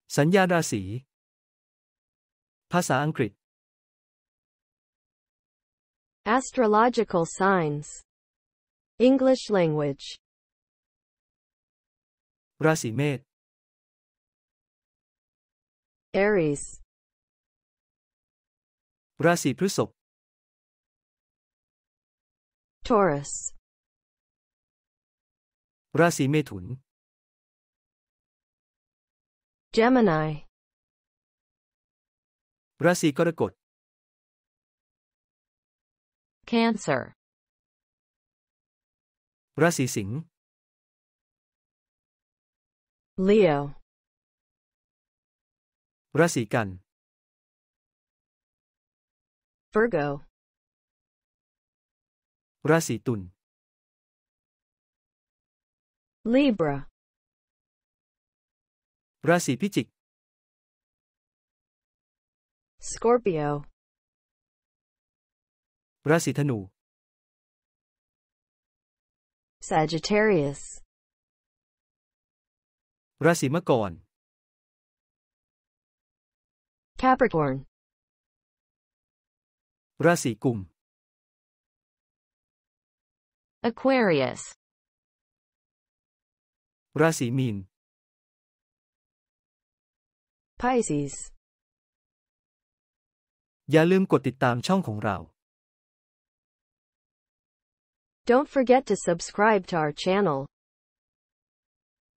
สัญญาณราศีภาษาอังกฤษ Astrological signs. English language. ราศีเมษ Aries. ราศีพฤษภ Taurus. ราศีเมถุน Gemini. ราศีกรกฎ Cancer. ราศีสิงห์ Leo. ราศีกัน Virgo. ราศีตุล Libra. ราศีพิจิก Scorpio. ราศีธนู Sagittarius. ราศีมังกร Capricorn. ราศีกุม Aquarius. ราศีมีน Pisces. อย่าลืมกดติดตามช่องของเรา Don't forget to subscribe to our channel.